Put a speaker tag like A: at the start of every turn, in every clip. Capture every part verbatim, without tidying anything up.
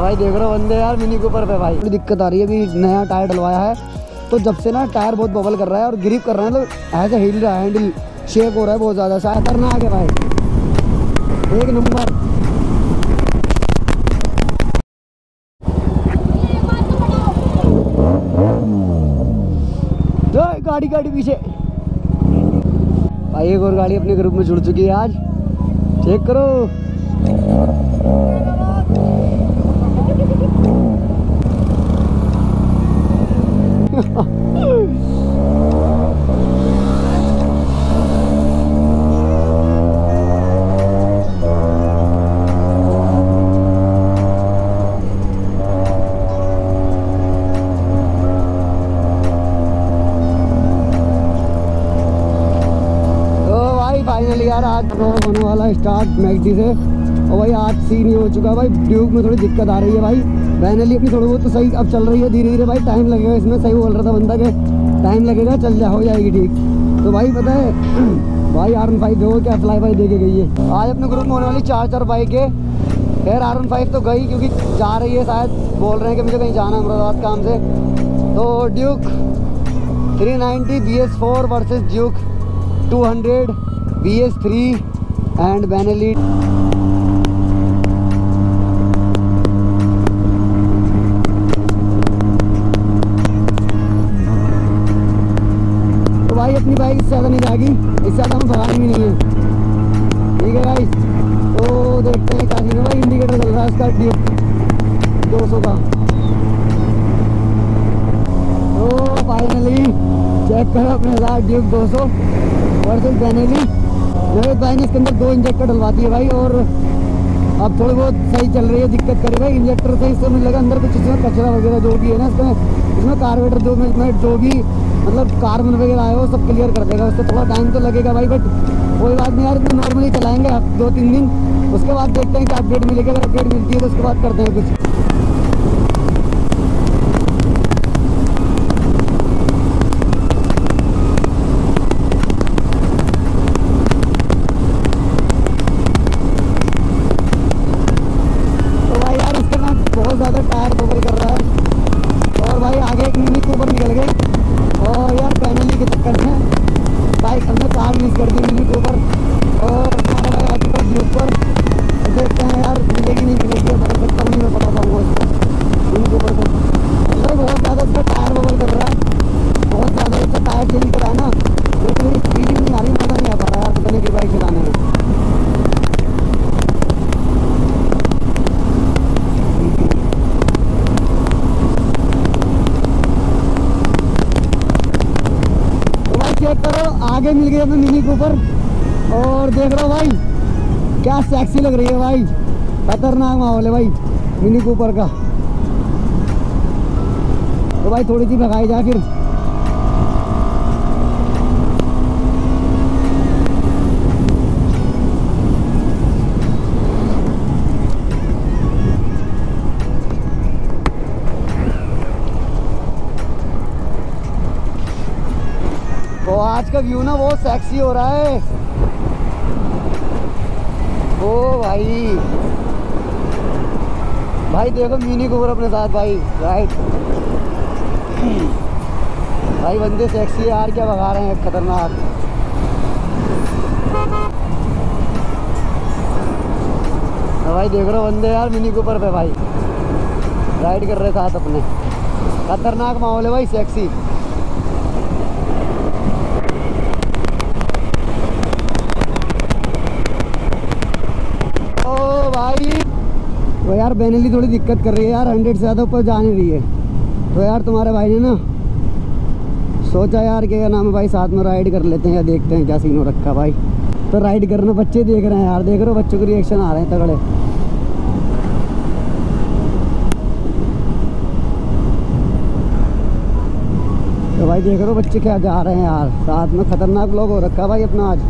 A: भाई देख रहे हो बंदे यार मिनी कूपर पे भाई, थोड़ी दिक्कत आ रही है। अभी नया टायर डलवाया है तो जब से ना टायर बहुत बबल कर रहा है और ग्रिप कर रहा है, तो ऐसे हिल रहा है, हैंडल शेक हो रहा है बहुत ज़्यादा। शायद करना आगे भाई एक नंबर। गाड़ी गाड़ी पीछे भाई, एक और गाड़ी अपने ग्रुप में जुड़ चुकी है आज, चेक करो। फाइनली यार आज होने वाला है स्टार्ट मैकडी से, और भाई आज सीन ही हो चुका भाई। ड्यूक में थोड़ी दिक्कत आ रही है भाई, फाइनली अपनी थोड़ी बहुत तो सही अब चल रही है धीरे धीरे भाई। टाइम लगेगा इसमें, सही बोल रहा था बंदा के टाइम लगेगा, चल जा हो जाएगी ठीक। तो भाई पता है भाई आर वन फाइव देखो क्या फ्लाई बाई दे के गई है। आज अपने ग्रुप में होने वाली चार चार बाइक है। खैर आर वन फाइव तो गई क्योंकि जा रही है, शायद बोल रहे हैं कि मुझे कहीं जाना है अहमदाबाद काम से। तो Duke three ninety B S four versus Duke two hundred B S three and Benelli. तो भाई अपनी बाइक इससे ज़्यादा नहीं जाएगी, इससे ज़्यादा हमें भगानी भी नहीं है, ठीक है गाइस। तो देखते हैं क्या सीन है भाई। इंडिकेटर चल रहा है इसका दो सौ का। तो फाइनली चेक करो अपने साथ ड्यूक दो सौ वर्सेस बेनेली। नवेद भाई ने इसके अंदर दो इंजेक्टर डलवाती है भाई, और अब थोड़ी बहुत सही चल रही है। दिक्कत करे भाई इंजेक्टर से, इससे मुझे लगा अंदर कुछ इसमें कचरा वगैरह जो भी है ना इसमें, इसमें कार्बोरेटर जो में जो भी मतलब कार्बन वगैरह आया वो सब क्लियर कर देगा। उससे थोड़ा टाइम तो लगेगा भाई, बट कोई बात नहीं यार, इतना नॉर्मली चलाएंगे दो तीन दिन, उसके बाद देखते हैं कि अपडेट मिलेगी। अगर अपडेट मिलती है तो उसके बाद करते हैं कुछ। आगे मिल गई हमें मिनी कूपर, और देख रहा हो भाई क्या सेक्सी लग रही है भाई, खतरनाक माहौल है भाई मिनी कूपर का। तो भाई थोड़ी सी भगाई जाए फिर। तो आज का व्यू ना बहुत सेक्सी हो रहा है। ओ भाई भाई देखो मिनी कूपर अपने साथ भाई, राइट भाई बंदे सेक्सी है यार, क्या भगा रहे हैं खतरनाक। तो भाई देख रहे हो बंदे यार मिनी कूपर पे भाई राइड कर रहे साथ अपने, खतरनाक माहौल है भाई, सेक्सी। तो यार बेनेली थोड़ी दिक्कत कर रही है यार, हंड्रेड से ज़्यादा ऊपर जा नहीं रही है। तो यार तुम्हारे भाई ने ना सोचा यार कि क्या नाम है भाई, साथ में राइड कर लेते हैं या देखते हैं क्या सीन हो रखा भाई। तो राइड करना बच्चे देख रहे हैं यार, देख रहे हो बच्चों के रिएक्शन आ रहे हैं तगड़े। तो भाई देख रहे हो बच्चे क्या जा रहे हैं यार, साथ में खतरनाक लोग हो रखा भाई अपना आज।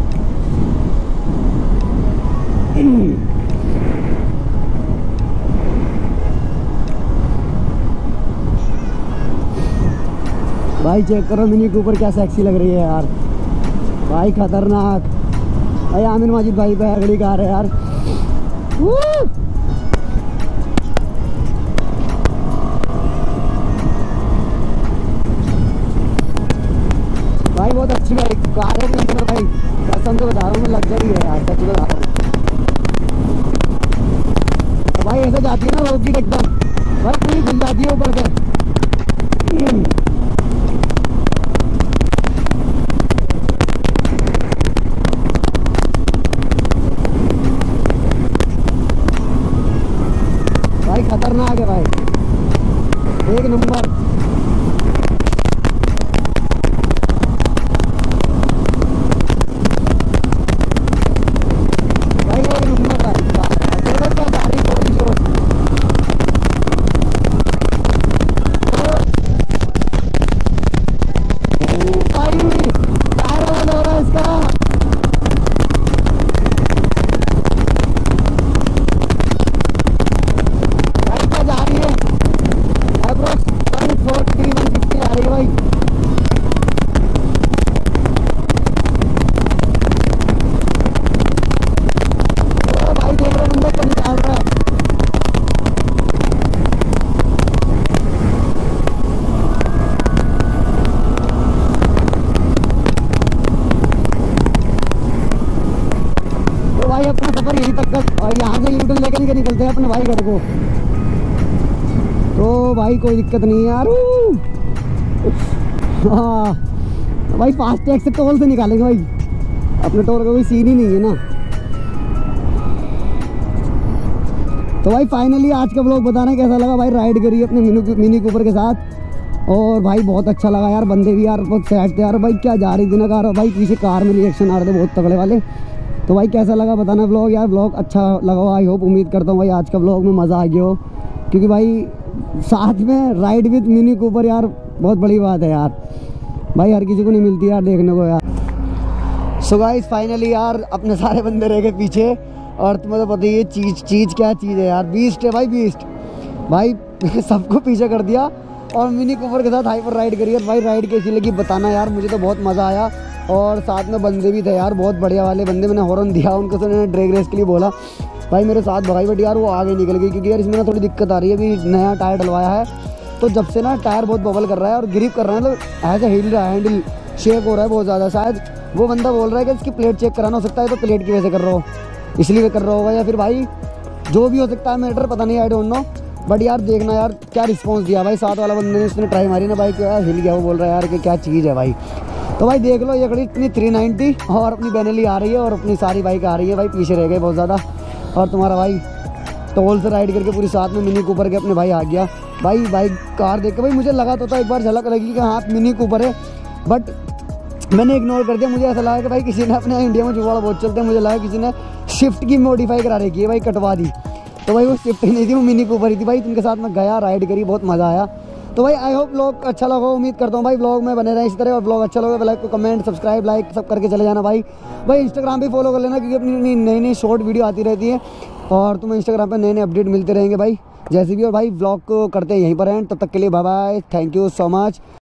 A: भाई चेक करो मिनी कूपर क्या सेक्सी लग रही है यार भाई, खतरनाक। भाई आमिर माजिद भाई पे अगली कार है यार। कसम से बता रहा हूँ मैं, लग्जरी है यार, सच में बता रहा हूँ। तो भाई ऐसे जाती है ना रोकी एकदम भाई, पूरी खुल जाती है ऊपर से। भाई खतरनाक है भाई, एक नंबर। भाई एक नंबर भाई, टेबल पर जा रही कोई शोर। भाई टायर बंद हो रहा है इसका। भाई क्या जा रही है, approx one forty one fifty जा रही है भाई। ओ भाई देख रहे बंदे को निकाल रहा है। तो भाई अपना सफर यहीं तक का, और यहाँ से यूट्यूब लेके नहीं निकलते हैं अपने भाई घर को। तो भाई कोई दिक्कत नहीं है यार। हाँ भाई फास्ट टैग से टोल से निकालेंगे भाई, अपने टोल का कोई सीन ही नहीं है ना। तो भाई फाइनली आज का ब्लॉग बताना कैसा लगा भाई। राइड करी अपने मिनी मिनी कूपर के साथ, और भाई बहुत अच्छा लगा यार। बंदे भी यार बहुत सैड थे यार भाई, क्या जा रही थी ना कार भाई, पीछे कार में रिएक्शन आ रहे थे बहुत तगड़े वाले। तो भाई कैसा लगा बताना ब्लॉग यार। ब्लॉग अच्छा लगा आई होप, उम्मीद करता हूँ भाई आज का ब्लॉग में मज़ा आ गया हो, क्योंकि भाई साथ में राइड विद मिनी कूपर यार बहुत बड़ी बात है यार भाई, हर किसी को नहीं मिलती यार देखने को यार। सो गाइस फाइनली यार अपने सारे बंदे रह गए पीछे, और तुम्हें तो पता ही है चीज़ चीज़ क्या चीज़ है यार, बीस्ट है भाई बीस्ट भाई। सबको पीछे कर दिया और मिनी कूपर के साथ हाइपर राइड करी है भाई। राइड कैसी लगी बताना यार, मुझे तो बहुत मज़ा आया। और साथ में बंदे भी थे यार, बहुत बढ़िया वाले बंदे। मैंने हॉर्न दिया उनको, तो उन्होंने ड्रैग रेस के लिए बोला भाई मेरे साथ भगाई, बट यार वो आगे निकल गई, क्योंकि यार इसमें ना थोड़ी दिक्कत आ रही है। अभी नया टायर डलवाया है, तो जब से ना टायर बहुत बबल कर रहा है और ग्रिप कर रहा है, तो ऐसे हिल रहा है, हैंडल शेक हो रहा है बहुत ज़्यादा। शायद वो बंदा बोल रहा है कि इसकी प्लेट चेक कराना, हो सकता है तो प्लेट की वजह से कर रहा हो, इसलिए कर रहा होगा, या फिर भाई जो भी हो सकता है मैटर पता नहीं, आई डोंट नो। बट यार देखना यार क्या रिस्पॉन्स दिया भाई साथ वाला बंदे ने, उसने ट्राई मारी ना भाई, क्या हिल गया। वो बोल रहा है यार कि क्या चीज़ है भाई। तो भाई देख लो ये खड़ी इतनी थ्री नाइन्टी, और अपनी बेनेली आ रही है, और अपनी सारी बाइक आ रही है भाई, पीछे रह गए बहुत ज़्यादा। और तुम्हारा भाई टोल से राइड करके पूरी साथ में मिनी कूपर के अपने भाई आ गया भाई। बाइक कार देख के भाई मुझे लगा तो था एक बार झलक लगी कि हाँ मिनी कूपर है, बट मैंने इग्नोर कर दिया। मुझे ऐसा लगा कि भाई किसी ने अपने इंडिया में जुगाड़ बहुत चलते हैं, मुझे लगा किसी ने शिफ्ट की मॉडिफाई करा रखी है भाई, कटवा दी। तो भाई वो शिफ्ट ही नहीं थी, वो मिनी कूपर ही थी भाई। उनके साथ मैं गया, राइड करी, बहुत मज़ा आया। तो भाई आई होप ब्लॉग अच्छा लगा, उम्मीद करता हूँ भाई ब्लॉग में बने रहे इस तरह। और ब्लॉग अच्छा लगा लाइक को कमेंट सब्सक्राइब लाइक सब करके चले जाना भाई। भाई इंस्टाग्राम पे फॉलो कर लेना, क्योंकि अपनी नई नई शॉर्ट वीडियो आती रहती है, और तुम्हें इंस्टाग्राम पे नए नए अपडेट मिलते रहेंगे भाई जैसे भी। और भाई ब्लॉग को करते हैं यहीं पर एंड, तब तक के लिए bye bye, thank you so much.